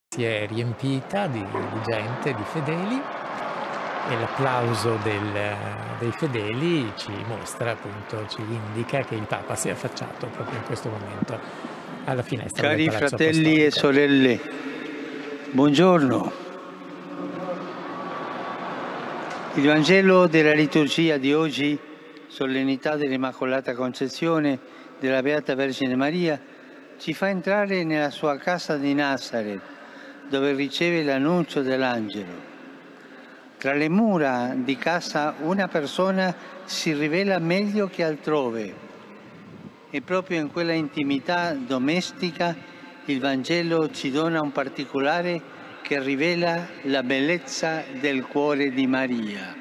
Si è riempita di gente, di fedeli e l'applauso dei fedeli ci mostra appunto, ci indica che il Papa si è affacciato proprio in questo momento alla finestra del Cari Palazzo fratelli e Apostolico. sorelle, buongiorno. Il Vangelo della liturgia di oggi, solennità dell'Immacolata Concezione della Beata Vergine Maria, ci fa entrare nella sua casa di Nazareth, dove riceve l'annuncio dell'angelo. Tra le mura di casa una persona si rivela meglio che altrove e proprio in quella intimità domestica il Vangelo ci dona un particolare che rivela la bellezza del cuore di Maria.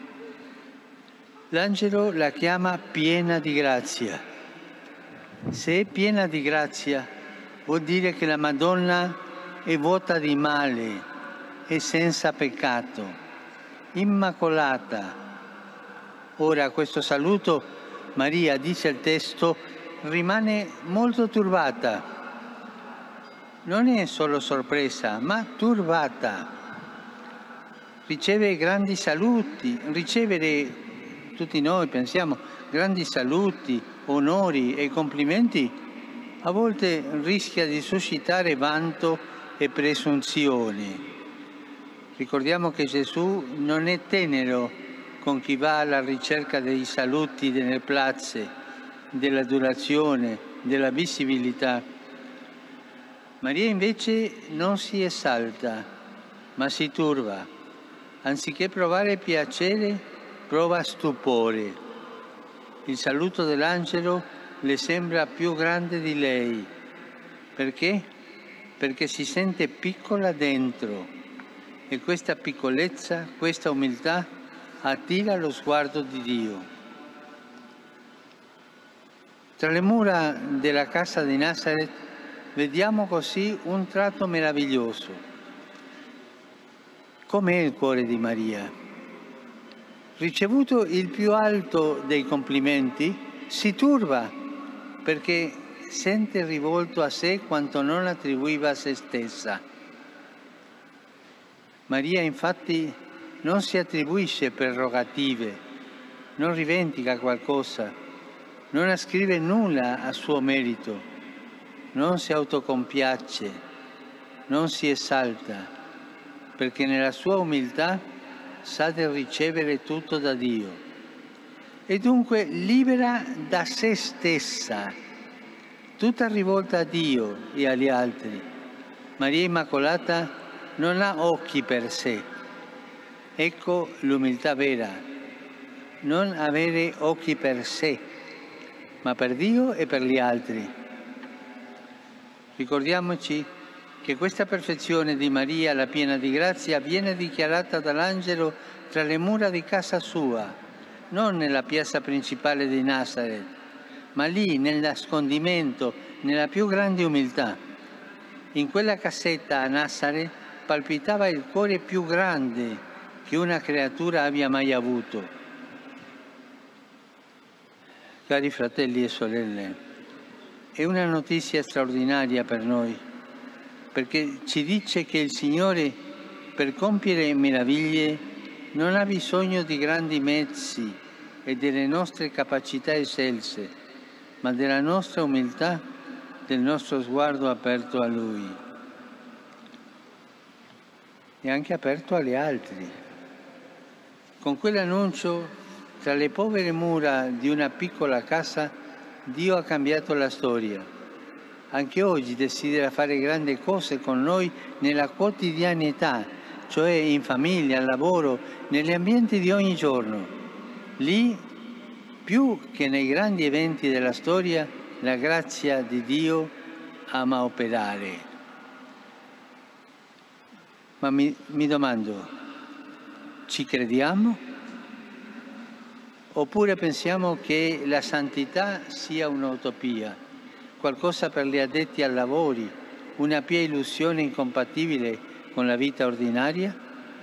L'angelo la chiama piena di grazia. Se è piena di grazia, vuol dire che la Madonna è vuota di male, è senza peccato, immacolata. Ora, questo saluto, Maria, dice il testo, rimane molto turbata. Non è solo sorpresa, ma turbata. Riceve grandi saluti, ricevere, tutti noi pensiamo, grandi saluti, onori e complimenti, a volte rischia di suscitare vanto e presunzione. Ricordiamo che Gesù non è tenero con chi va alla ricerca dei saluti, delle plazze, dell'adorazione, della visibilità. Maria invece non si esalta, ma si turba. Anziché provare piacere, prova stupore. Il saluto dell'angelo le sembra più grande di lei. Perché? Perché si sente piccola dentro e questa piccolezza, questa umiltà attira lo sguardo di Dio. Tra le mura della casa di Nazareth vediamo così un tratto meraviglioso. Com'è il cuore di Maria? Ricevuto il più alto dei complimenti, si turba perché sente rivolto a sé quanto non attribuiva a se stessa. Maria infatti non si attribuisce prerogative, non rivendica qualcosa, non ascrive nulla a suo merito, non si autocompiace, non si esalta, perché nella sua umiltà sa di ricevere tutto da Dio. E dunque libera da se stessa, tutta rivolta a Dio e agli altri. Maria Immacolata non ha occhi per sé. Ecco l'umiltà vera, non avere occhi per sé, ma per Dio e per gli altri. Ricordiamoci che questa perfezione di Maria, la piena di grazia, viene dichiarata dall'angelo tra le mura di casa sua, non nella piazza principale di Nazareth, ma lì nel nascondimento, nella più grande umiltà. In quella casetta a Nazareth palpitava il cuore più grande che una creatura abbia mai avuto. Cari fratelli e sorelle, è una notizia straordinaria per noi, perché ci dice che il Signore, per compiere meraviglie, non ha bisogno di grandi mezzi e delle nostre capacità eccelse, ma della nostra umiltà, del nostro sguardo aperto a Lui e anche aperto agli altri. Con quell'annuncio, tra le povere mura di una piccola casa, Dio ha cambiato la storia. Anche oggi desidera fare grandi cose con noi nella quotidianità, cioè in famiglia, al lavoro, negli ambienti di ogni giorno. Lì, più che nei grandi eventi della storia, la grazia di Dio ama operare. Ma mi domando, ci crediamo? Oppure pensiamo che la santità sia un'utopia, qualcosa per gli addetti ai lavori, una pia illusione incompatibile con la vita ordinaria?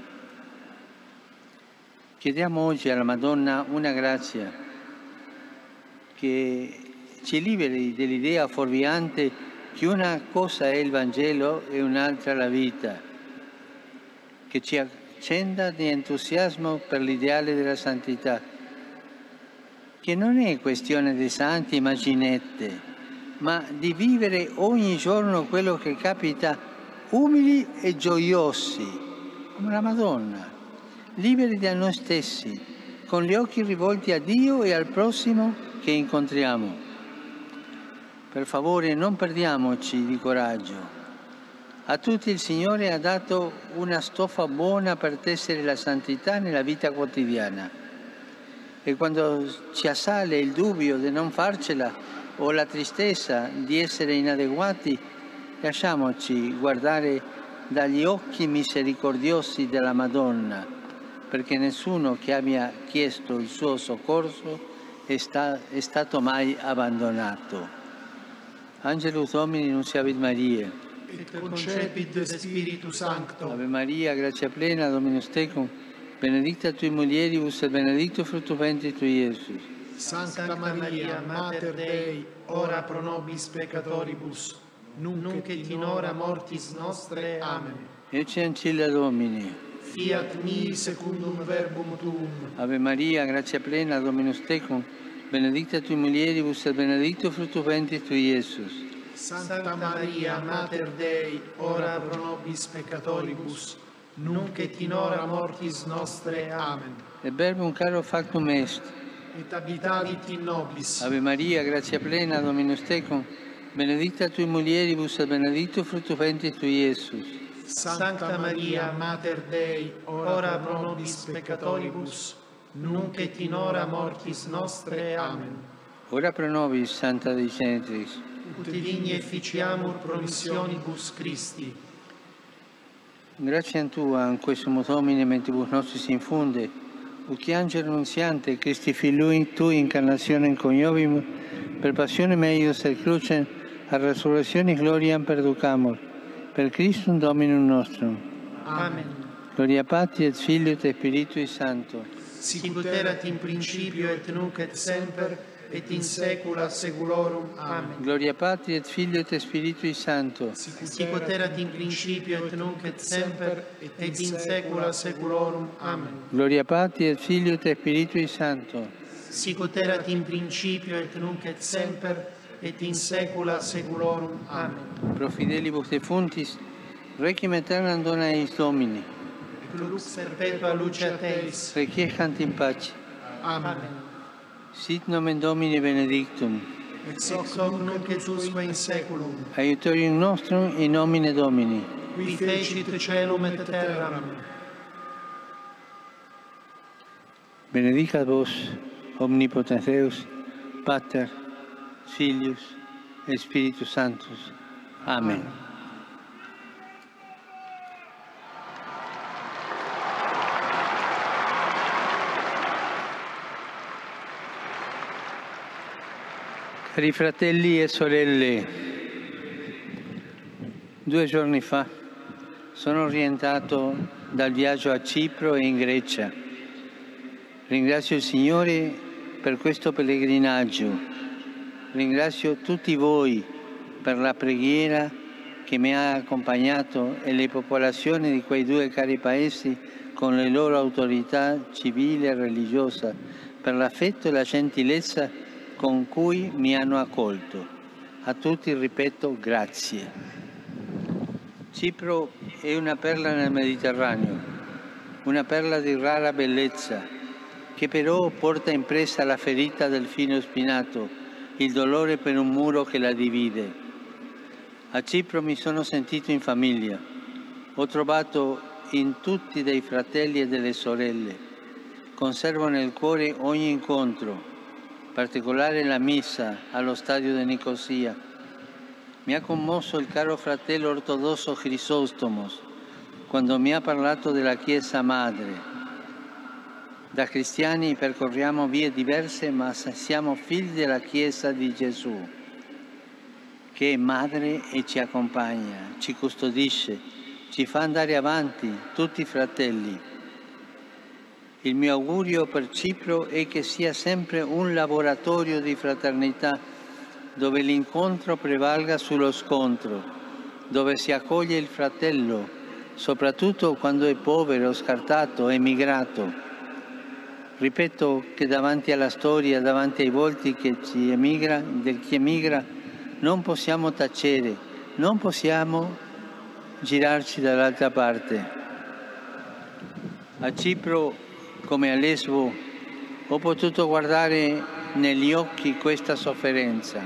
Chiediamo oggi alla Madonna una grazia che ci liberi dell'idea fuorviante che una cosa è il Vangelo e un'altra la vita, che ci accenda di entusiasmo per l'ideale della santità, che non è questione di santi immaginette, ma di vivere ogni giorno quello che capita umili e gioiosi, come la Madonna, liberi da noi stessi, con gli occhi rivolti a Dio e al prossimo che incontriamo. Per favore, non perdiamoci di coraggio. A tutti il Signore ha dato una stoffa buona per tessere la santità nella vita quotidiana. E quando ci assale il dubbio di non farcela o la tristezza di essere inadeguati, lasciamoci guardare dagli occhi misericordiosi della Madonna, perché nessuno che abbia chiesto il suo soccorso è stato mai abbandonato. Angelus Domini nunciavit Mariae. Et concepit Spiritus Sancto. Ave Maria, grazia plena, Dominus tecum, benedicta tui mulieribus et benedictus fructus ventris tui, Iesus. Sancta Maria, Mater Dei, ora pro nobis peccatoribus, nunc et in hora mortis nostre. Amen. Ecce ancilla Domini. Fiat mi secundum verbum tuum. Ave Maria, grazia plena, Dominus tecum, benedicta tui mulieribus et benedictus fructus ventris tui, Iesus. Sancta Maria, Mater Dei, ora pro nobis peccatoribus, nunc et in hora mortis nostre. Amen. Et verbum caro factum est. Et habitavit in nobis. Ave Maria, grazia plena, Dominus tecum, benedicta tui mulieribus et benedictus fructus ventris tui, Iesus. Sancta Maria, Mater Dei, ora pro nobis peccatoribus, nunc et in hora mortis nostre. Amen. Ora pro nobis, Santa Dei Genitrix. Ut digni efficiamur promissionibus Christi. Grazie a Tua, in questo Domine, mentibus nostris infunde, ut angelo nunziante, Christi Filui, Tui incarnationem coniovim, per passione meius et crucem, a resurrectione gloriam perducamur, per Christum Dominum nostrum. Amen. Gloria Patri et Filio et Spiritui Sancto. Sic ut erat in principio et nunc et semper, et in saecula saeculorum. Amen. Gloria Patri et Filio et Spiritui Sancto. Sic ut erat in principio et nunc et semper, et in saecula saeculorum. Amen. Gloria Patri et Filio et Spiritui Sancto. Sic ut erat in principio et nunc et semper, et in saecula saeculorum. Amen. Pro fidelibus defuntis, requiem aeternam dona eis Domini. Et lux perpetua luce a Teis. Requiescant in pace. Amen. Sit nomen Domini benedictum. Ex hoc nunc et usque in saeculum. Aiutorium nostrum in nomine Domini. Qui fecit caelum et terram. Benedicat vos, omnipotens Deus, Pater, Filius et Spiritus Sanctus. Amen. Cari fratelli e sorelle, 2 giorni fa sono rientrato dal viaggio a Cipro e in Grecia. Ringrazio il Signore per questo pellegrinaggio. Ringrazio tutti voi per la preghiera che mi ha accompagnato e le popolazioni di quei 2 cari paesi con le loro autorità civile e religiosa per l'affetto e la gentilezza con cui mi hanno accolto. A tutti ripeto grazie. Cipro è una perla nel Mediterraneo, una perla di rara bellezza, che però porta impressa la ferita del filo spinato, il dolore per un muro che la divide. A Cipro mi sono sentito in famiglia. Ho trovato in tutti dei fratelli e delle sorelle. Conservo nel cuore ogni incontro, in particolare la missa allo stadio di Nicosia. Mi ha commosso il caro fratello ortodosso Crisostomos quando mi ha parlato della Chiesa Madre. Da cristiani percorriamo vie diverse, ma siamo figli della Chiesa di Gesù, che è madre e ci accompagna, ci custodisce, ci fa andare avanti, tutti fratelli. Il mio augurio per Cipro è che sia sempre un laboratorio di fraternità, dove l'incontro prevalga sullo scontro, dove si accoglie il fratello, soprattutto quando è povero, scartato, emigrato. Ripeto che davanti alla storia, davanti ai volti del chi emigra, non possiamo tacere, non possiamo girarci dall'altra parte. A Cipro, come a Lesbo, ho potuto guardare negli occhi questa sofferenza.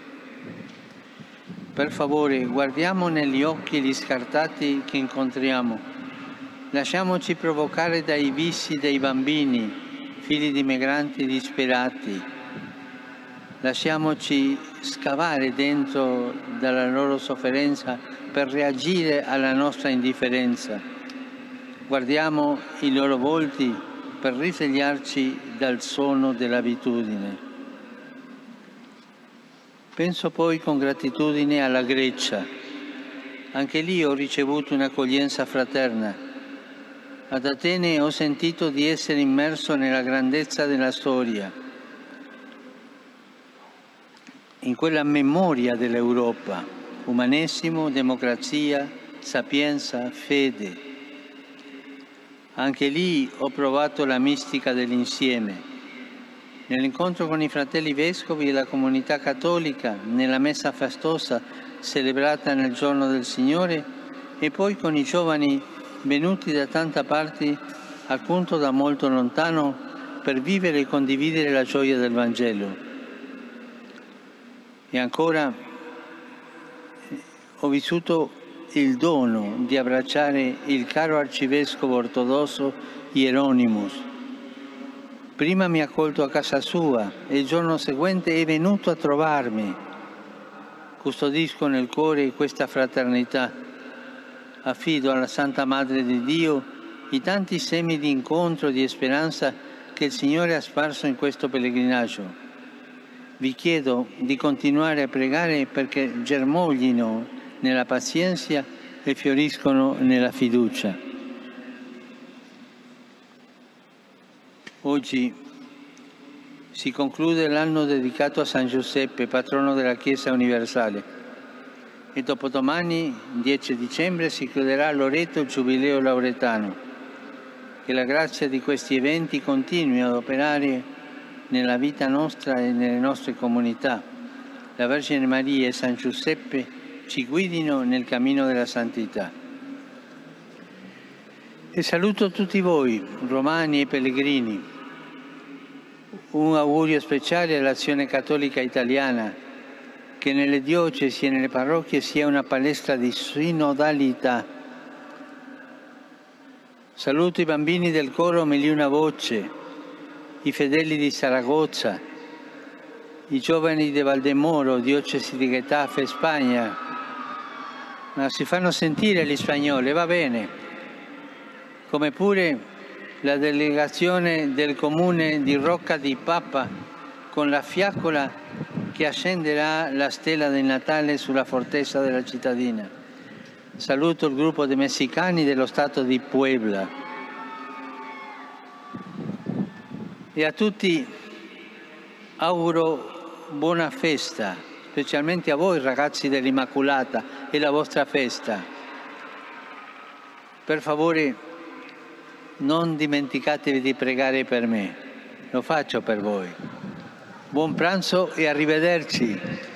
Per favore, guardiamo negli occhi gli scartati che incontriamo. Lasciamoci provocare dai vizi dei bambini, figli di migranti disperati. Lasciamoci scavare dentro dalla loro sofferenza per reagire alla nostra indifferenza. Guardiamo i loro volti per risvegliarci dal sonno dell'abitudine. Penso poi con gratitudine alla Grecia. Anche lì ho ricevuto un'accoglienza fraterna. Ad Atene ho sentito di essere immerso nella grandezza della storia, in quella memoria dell'Europa, umanesimo, democrazia, sapienza, fede. Anche lì ho provato la mistica dell'insieme. Nell'incontro con i fratelli vescovi e la comunità cattolica, nella messa fastosa celebrata nel giorno del Signore, e poi con i giovani venuti da tanta parte, appunto da molto lontano, per vivere e condividere la gioia del Vangelo. E ancora ho vissuto il dono di abbracciare il caro arcivescovo ortodosso Hieronymus. Prima mi ha accolto a casa sua e il giorno seguente è venuto a trovarmi. Custodisco nel cuore questa fraternità. Affido alla Santa Madre di Dio i tanti semi di incontro e di speranza che il Signore ha sparso in questo pellegrinaggio. Vi chiedo di continuare a pregare perché germoglino nella pazienza e fioriscono nella fiducia. Oggi si conclude l'anno dedicato a San Giuseppe, patrono della Chiesa universale, e dopodomani, 10 dicembre, si chiuderà a Loreto il Giubileo lauretano. Che la grazia di questi eventi continui ad operare nella vita nostra e nelle nostre comunità. La Vergine Maria e San Giuseppe ci guidino nel cammino della santità. E saluto tutti voi, romani e pellegrini. Un augurio speciale all'Azione Cattolica Italiana, che nelle diocesi e nelle parrocchie sia una palestra di sinodalità. Saluto i bambini del coro Meli una voce, i fedeli di Saragozza, i giovani di Valdemoro, diocesi di Getafe, Spagna. Ma si fanno sentire gli spagnoli, va bene, come pure la delegazione del comune di Rocca di Papa con la fiaccola che accenderà la stella del Natale sulla fortezza della cittadina. Saluto il gruppo dei messicani dello stato di Puebla. E a tutti auguro buona festa, specialmente a voi ragazzi dell'Immacolata e la vostra festa. Per favore, non dimenticatevi di pregare per me, lo faccio per voi. Buon pranzo e arrivederci.